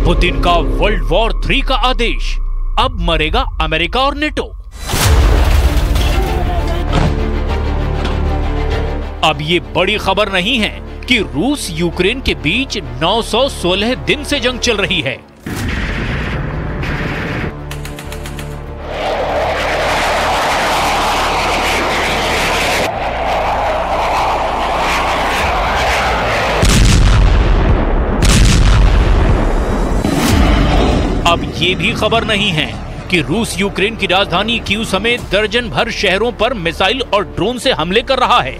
Putin का world war 3 का आदेश, अब मरेगा अमेरिका और नेटो। अब ये बड़ी खबर नहीं है कि रूस यूक्रेन के बीच 916 दिन से जंग चल रही है। अब ये भी खबर नहीं है कि रूस यूक्रेन की राजधानी कीव समेत दर्जन भर शहरों पर मिसाइल और ड्रोन से हमले कर रहा है।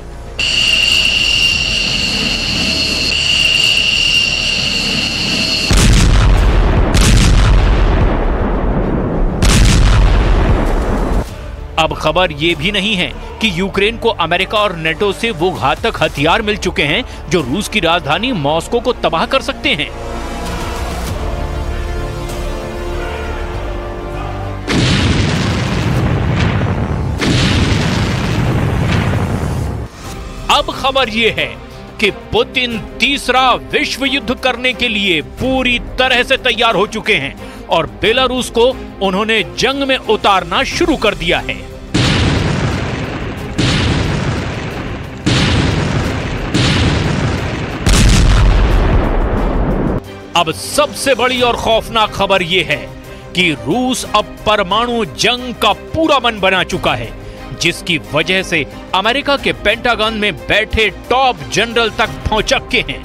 अब खबर यह भी नहीं है कि यूक्रेन को अमेरिका और नेटो से वो घातक हथियार मिल चुके हैं जो रूस की राजधानी मॉस्को को तबाह कर सकते हैं। अब खबर यह है कि पुतिन तीसरा विश्व युद्ध करने के लिए पूरी तरह से तैयार हो चुके हैं और बेलारूस को उन्होंने जंग में उतारना शुरू कर दिया है। अब सबसे बड़ी और खौफनाक खबर यह है कि रूस अब परमाणु जंग का पूरा मन बना चुका है, जिसकी वजह से अमेरिका के पेंटागन में बैठे टॉप जनरल तक पहुंच चुके हैं।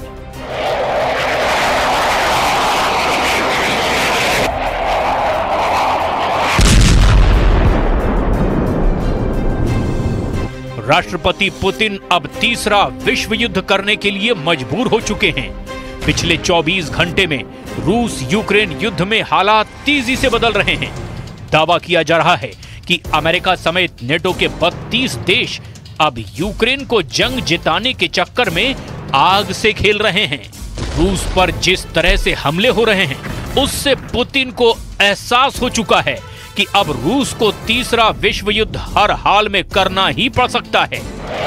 राष्ट्रपति पुतिन अब तीसरा विश्व युद्ध करने के लिए मजबूर हो चुके हैं। पिछले 24 घंटे में रूस यूक्रेन युद्ध में हालात तेजी से बदल रहे हैं। दावा किया जा रहा है कि अमेरिका समेत नेटो के 32 देश अब यूक्रेन को जंग जिताने के चक्कर में आग से खेल रहे हैं। रूस पर जिस तरह से हमले हो रहे हैं, उससे पुतिन को एहसास हो चुका है कि अब रूस को तीसरा विश्व युद्ध हर हाल में करना ही पड़ सकता है।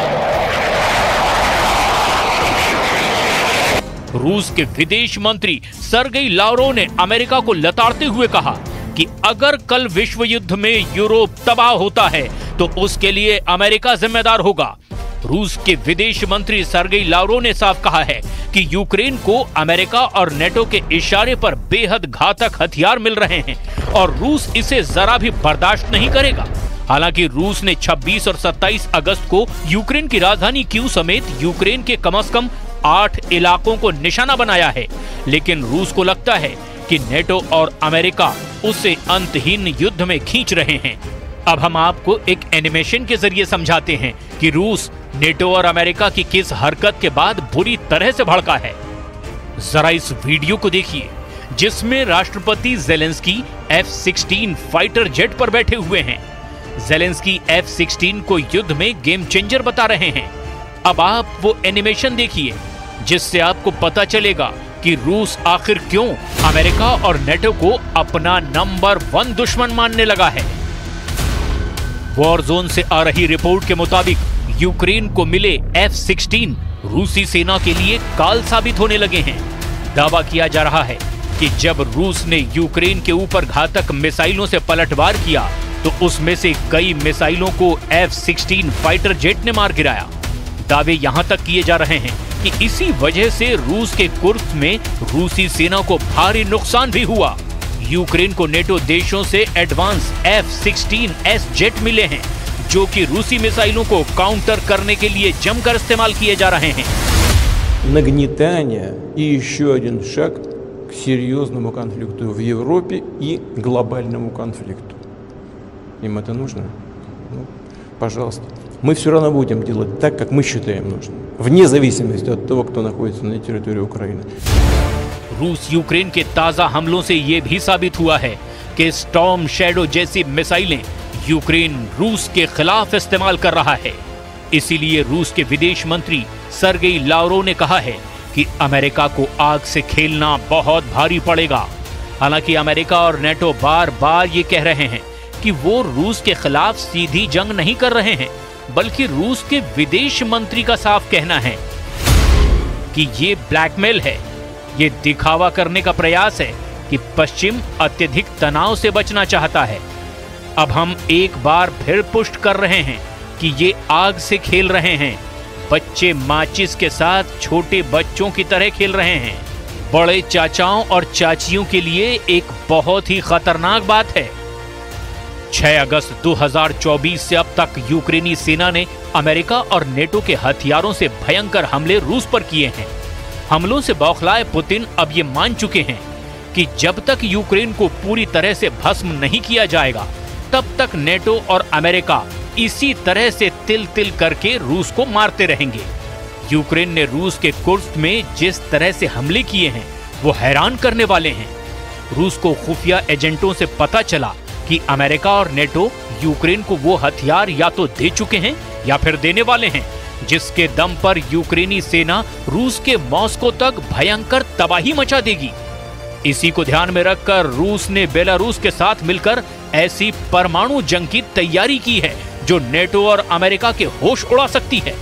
रूस के विदेश मंत्री सर्गेई लावरोव ने अमेरिका को लताड़ते हुए कहा कि अगर कल विश्व युद्ध में यूरोप तबाह होता है तो उसके लिए अमेरिका जिम्मेदार होगा। रूस के विदेश मंत्री सर्गेई लावरोव ने साफ कहा है कि यूक्रेन को अमेरिका और नेटो के इशारे पर बेहद घातक हथियार मिल रहे हैं और रूस इसे जरा भी बर्दाश्त नहीं करेगा। हालांकि रूस ने 26 और 27 अगस्त को यूक्रेन की राजधानी कीव समेत यूक्रेन के कम से कम 8 इलाकों को निशाना बनाया है, लेकिन रूस को लगता है कि नेटो और अमेरिका उसे अंतहीन युद्ध में खींच रहे हैं। अब हम आपको एक एनिमेशन के जरिए समझाते हैं कि रूस नेटो और अमेरिका की किस हरकत के बाद बुरी तरह से भड़का है। जरा इस वीडियो को देखिए, जिसमें राष्ट्रपति ज़ेलेंस्की F-16 फाइटर जेट पर बैठे हुए हैं। ज़ेलेंस्की F-16 को युद्ध में गेम चेंजर बता रहे हैं। अब आप वो एनिमेशन देखिए, जिससे आपको पता चलेगा कि रूस आखिर क्यों अमेरिका और नेटो को अपना नंबर 1 दुश्मन मानने लगा है। वॉर जोन से आ रही रिपोर्ट के मुताबिक यूक्रेन को मिले F-16 रूसी सेना के लिए काल साबित होने लगे हैं। दावा किया जा रहा है कि जब रूस ने यूक्रेन के ऊपर घातक मिसाइलों से पलटवार किया तो उसमें से कई मिसाइलों को F-16 फाइटर जेट ने मार गिराया। दावे यहां तक किए जा रहे हैं कि इसी वजह से रूस के कुर्स्क में रूसी सेना को भारी नुकसान भी हुआ। यूक्रेन को नेटो देशों से एडवांस F-16S जेट मिले हैं, जो कि रूसी मिसाइलों को काउंटर करने के लिए जमकर इस्तेमाल किए जा रहे हैं। Нагнетание и еще один шаг к серьезному конфликту в Европе и глобальному конфликту. Им это нужно? Ну, пожалуйста. Мы все равно будем делать так, как мы считаем нужным, вне зависимости от того, кто находится на территории Украины. रूस यूक्रेन के ताजा हमलों से यह भी साबित हुआ है कि स्टॉर्म शैडो जैसी मिसाइलें यूक्रेन रूस के खिलाफ इस्तेमाल कर रहा है। इसीलिए रूस के विदेश मंत्री सर्गेई लावरोव ने कहा है कि अमेरिका को आग से खेलना बहुत भारी पड़ेगा। हालांकि अमेरिका और नेटो बार बार ये कह रहे हैं कि वो रूस के खिलाफ सीधी जंग नहीं कर रहे हैं, बल्कि रूस के विदेश मंत्री का साफ कहना है कि ये ब्लैकमेल है, ये दिखावा करने का प्रयास है कि पश्चिम अत्यधिक तनाव से बचना चाहता है। अब हम एक बार फिर पुष्ट कर रहे हैं कि ये आग से खेल रहे हैं। बच्चे माचिस के साथ छोटे बच्चों की तरह खेल रहे हैं। बड़े चाचाओं और चाचियों के लिए एक बहुत ही खतरनाक बात है। 6 अगस्त 2024 से अब तक यूक्रेनी सेना ने अमेरिका और नेटो के हथियारों से भयंकर हमले रूस पर किए हैं। हमलों से बौखलाए पुतिन अब ये मान चुके हैं कि जब तक यूक्रेन को पूरी तरह से भस्म नहीं किया जाएगा, तब तक नेटो और अमेरिका इसी तरह से तिल तिल करके रूस को मारते रहेंगे। यूक्रेन ने रूस के कुर्स्क में जिस तरह से हमले किए हैं वो हैरान करने वाले हैं। रूस को खुफिया एजेंटों से पता चला कि अमेरिका और नेटो यूक्रेन को वो हथियार या तो दे चुके हैं या फिर देने वाले हैं, जिसके दम पर यूक्रेनी सेना रूस के मॉस्को तक भयंकर तबाही मचा देगी। इसी को ध्यान में रखकर रूस ने बेलारूस के साथ मिलकर ऐसी परमाणु जंग की तैयारी की है जो नेटो और अमेरिका के होश उड़ा सकती है।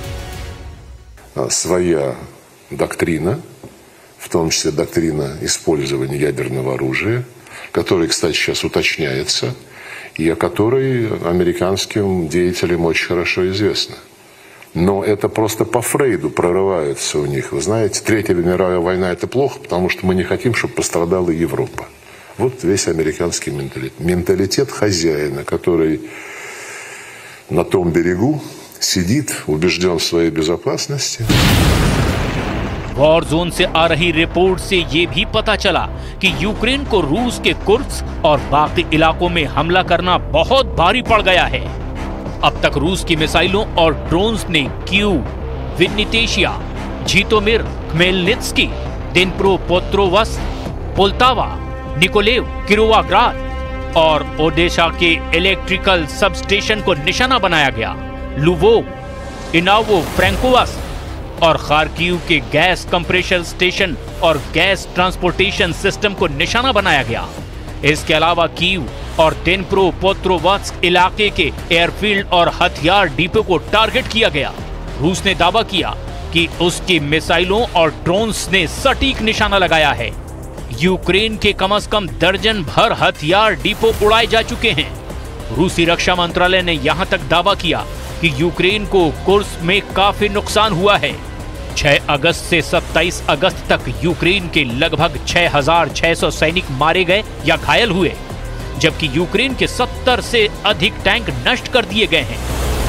Своя доктрина, в том числе доктрина использования ядерного оружия, которая, кстати, сейчас уточняется, и о которой американским деятелям очень хорошо известно. Но это просто по Фрейду прорывается у них. Вы знаете, Третья мировая война – это плохо, потому что мы не хотим, чтобы пострадала Европа. Вот весь американский менталитет. Менталитет хозяина, который на том берегу сидит, убежден в своей безопасности. वॉर जोन से आ रही रिपोर्ट से ये भी पता चला कि यूक्रेन को रूस के कुर्स्क और बाकी इलाकों में हमला करना बहुत भारी पड़ गया है। अब तक रूस की मिसाइलों और ड्रोन्स ने Kyiv, Vinnytsia, Zhytomyr, Khmelnytskyi, Dnipropetrovsk, Poltava, Mykolaiv, Kirovohrad और ओडेशा के इलेक्ट्रिकल सब स्टेशन को निशाना बनाया गया। लुवोव, इनावो फ्रैंकोवस्क और खार्किव के गैस कंप्रेशर स्टेशन और गैस ट्रांसपोर्टेशन सिस्टम को निशाना बनाया गया। इसके अलावा कीव और दिनप्रोपेट्रोव्स्क इलाके के एयरफील्ड और हथियार डिपो को टारगेट किया गया। रूस ने दावा किया कि उसकी मिसाइलों और ड्रोन्स ने सटीक निशाना लगाया है। यूक्रेन के कम से कम दर्जन भर हथियार डिपो उड़ाए जा चुके हैं। रूसी रक्षा मंत्रालय ने यहां तक दावा किया कि यूक्रेन को कुर्स्क में काफी नुकसान हुआ है। 6 अगस्त से 27 अगस्त तक यूक्रेन के लगभग 6,600 सैनिक मारे गए या घायल हुए, जबकि यूक्रेन के 70 से अधिक टैंक नष्ट कर दिए गए हैं।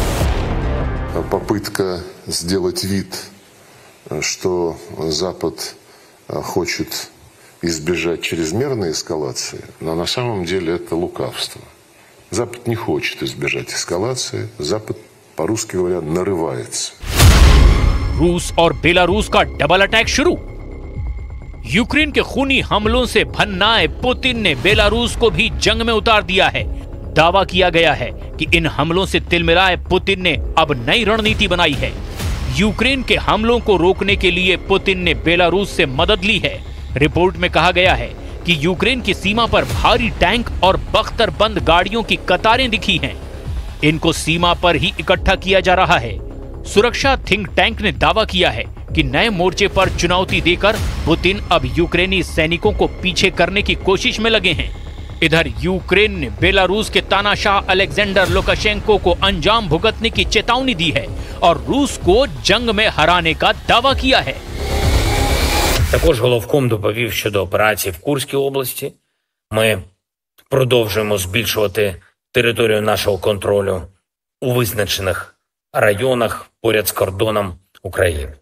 Попытка сделать вид, что Запад хочет избежать чрезмерной эскалации, но на самом деле это лукавство. Запад не хочет избежать эскалации, Запад, по-русски говоря, нарывается. रूस और बेलारूस का डबल अटैक शुरू। यूक्रेन के खूनी हमलों से भन्नाए पुतिन ने बेलारूस को भी जंग में उतार दिया है। दावा किया गया है कि इन हमलों से तिलमिलाए पुतिन ने अब नई रणनीति बनाई है। यूक्रेन के हमलों को रोकने के लिए पुतिन ने बेलारूस से मदद ली है। रिपोर्ट में कहा गया है कि यूक्रेन की सीमा पर भारी टैंक और बख्तरबंद गाड़ियों की कतारें दिखी हैं। इनको सीमा पर ही इकट्ठा किया जा रहा है। सुरक्षा थिंक टैंक ने दावा किया है कि नए मोर्चे पर चुनौती देकर पुतिन अब यूक्रेनी सैनिकों को पीछे करने की कोशिश में लगे हैं। इधर यूक्रेन ने बेलारूस के तानाशाह अलेक्जेंडर लुकाशेंको को अंजाम भुगतने की चेतावनी दी है और रूस को जंग में हराने का दावा किया है। Також головком доповів щодо операції в Курській області. Ми продовжуємо збільшувати територію нашого контролю у визначених районах поряд з кордоном України.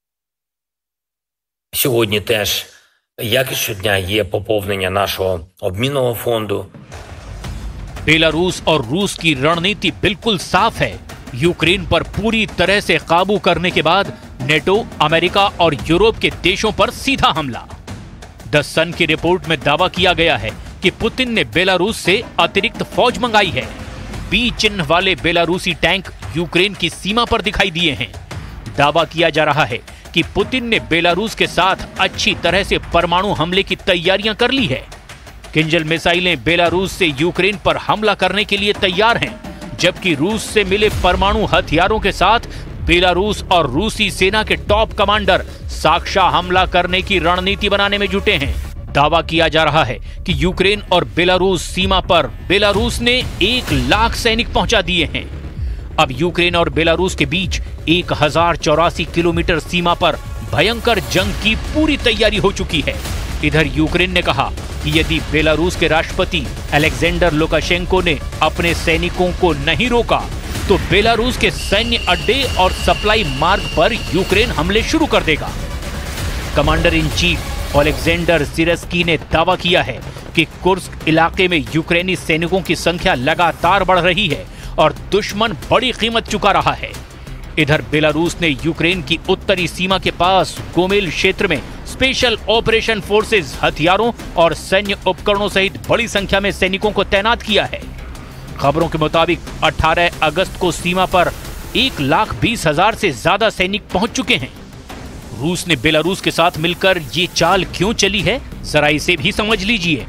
Сьогодні теж, як і щодня, є поповнення нашого обмінного фонду. बेलारूस और रूस की रणनीति बिल्कुल साफ है। यूक्रेन पर पूरी तरह से काबू करने के बाद नेटो, अमेरिका और यूरोप के देशों पर सीधा हमला। द सन की रिपोर्ट में दावा किया गया है कि पुतिन ने बेलारूस से अतिरिक्त फौज मंगाई है। बी चिन्ह वाले बेलारूसी टैंक यूक्रेन की सीमा पर दिखाई दिए हैं। दावा किया जा रहा है कि पुतिन ने बेलारूस के साथ अच्छी तरह से परमाणु हमले की तैयारियां कर ली है। किंजल मिसाइलें बेलारूस से यूक्रेन पर हमला करने के लिए तैयार हैं, जबकि रूस से मिले परमाणु हथियारों के साथ बेलारूस और रूसी सेना के टॉप कमांडर साक्षात हमला करने की रणनीति बनाने में जुटे हैं। दावा किया जा रहा है कि यूक्रेन और बेलारूस सीमा पर बेलारूस ने 1 लाख सैनिक पहुंचा दिए हैं। अब यूक्रेन और बेलारूस के बीच 1084 किलोमीटर सीमा पर भयंकर जंग की पूरी तैयारी हो चुकी है। इधर यूक्रेन ने कहा कि यदि बेलारूस के राष्ट्रपति अलेक्जेंडर लुकाशेंको ने अपने सैनिकों को नहीं रोका तो बेलारूस के सैन्य अड्डे और सप्लाई मार्ग पर यूक्रेन हमले शुरू कर देगा। कमांडर इन चीफ ओलेक्जेंडर सिरस्की ने दावा किया है कि कुर्स्क इलाके में यूक्रेनी सैनिकों की संख्या लगातार बढ़ रही है और दुश्मन बड़ी कीमत चुका रहा है। इधर बेलारूस ने यूक्रेन की उत्तरी सीमा के पास गोमेल क्षेत्र में स्पेशल ऑपरेशन फोर्सेस हथियारों और सैन्य उपकरणों सहित बड़ी संख्या में सैनिकों को तैनात किया है। खबरों के मुताबिक 18 अगस्त को सीमा पर 1,20,000 से ज्यादा सैनिक पहुंच चुके हैं। रूस ने बेलारूस के साथ मिलकर ये चाल क्यों चली है, जरा इसे भी समझ लीजिए।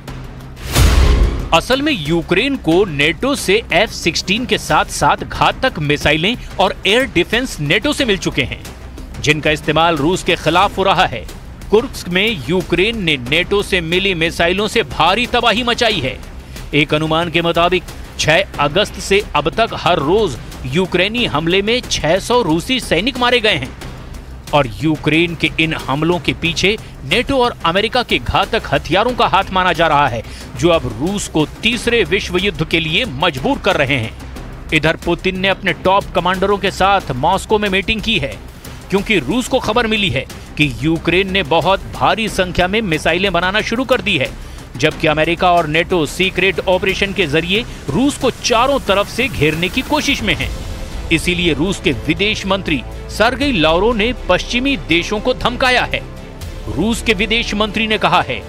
असल में यूक्रेन को नेटो से F-16 के साथ साथ घातक मिसाइलें और एयर डिफेंस नेटो से मिल चुके हैं, जिनका इस्तेमाल रूस के खिलाफ हो रहा है। कुर्स्क में यूक्रेन ने नेटो से मिली मिसाइलों से भारी तबाही मचाई है। एक अनुमान के मुताबिक 6 अगस्त से अब तक हर रोज यूक्रेनी हमले में 600 रूसी सैनिक मारे गए हैं और यूक्रेन के इन हमलों के पीछे नेटो और अमेरिका के घातक हथियारों का हाथ माना जा रहा है, जो अब रूस को तीसरे विश्व युद्ध के लिए मजबूर कर रहे हैं। इधर पुतिन ने अपने टॉप कमांडरों के साथ मॉस्को में मीटिंग की है, क्योंकि रूस को खबर मिली है कि यूक्रेन ने बहुत भारी संख्या में मिसाइलें बनाना शुरू कर दी है, जबकि अमेरिका और नेटो सीक्रेट ऑपरेशन के जरिए रूस को चारों तरफ से घेरने की कोशिश में हैं। इसीलिए रूस के विदेश मंत्री सर्गेई लावरोव ने पश्चिमी देशों को धमकाया है। रूस के विदेश मंत्री ने कहा है,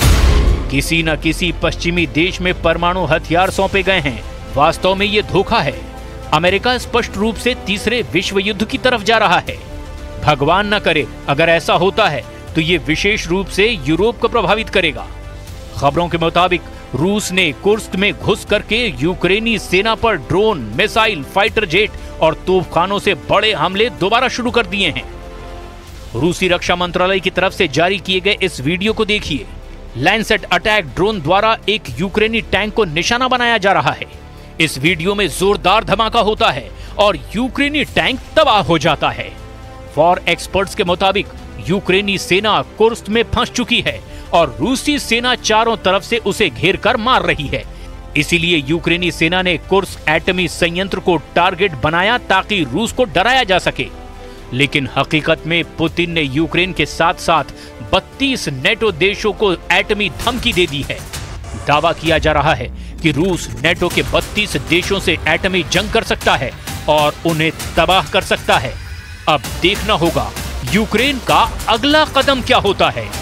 किसी न किसी पश्चिमी देश में परमाणु हथियार सौंपे गए हैं। वास्तव में ये धोखा है। अमेरिका स्पष्ट रूप से तीसरे विश्व युद्ध की तरफ जा रहा है। भगवान न करे अगर ऐसा होता है तो ये विशेष रूप से यूरोप को प्रभावित करेगा। खबरों के मुताबिक रूस ने कुर्स्क में घुस करके यूक्रेनी सेना पर ड्रोन, मिसाइल, फाइटर जेट और तोपखानों से बड़े हमले दोबारा शुरू कर दिए हैं। रूसी रक्षा मंत्रालय की तरफ से जारी किए गए इस वीडियो को देखिए। लैंसेट अटैक ड्रोन द्वारा एक यूक्रेनी टैंक को निशाना बनाया जा रहा है। इस वीडियो में जोरदार धमाका होता है और यूक्रेनी टैंक तबाह हो जाता है। वॉर एक्सपर्ट्स के मुताबिक यूक्रेनी सेना कुर्स्क में फंस चुकी है और रूसी सेना चारों तरफ से उसे घेर कर मार रही है। इसीलिए यूक्रेनी सेना ने कुर्स्क एटमी संयंत्र को टारगेट बनाया ताकि रूस को डराया जा सके। लेकिन हकीकत में पुतिन ने यूक्रेन के साथ साथ 32 नेटो देशों को एटमी धमकी दे दी है। दावा किया जा रहा है कि रूस नेटो के 32 देशों से एटमी जंग कर सकता है और उन्हें तबाह कर सकता है। अब देखना होगा यूक्रेन का अगला कदम क्या होता है।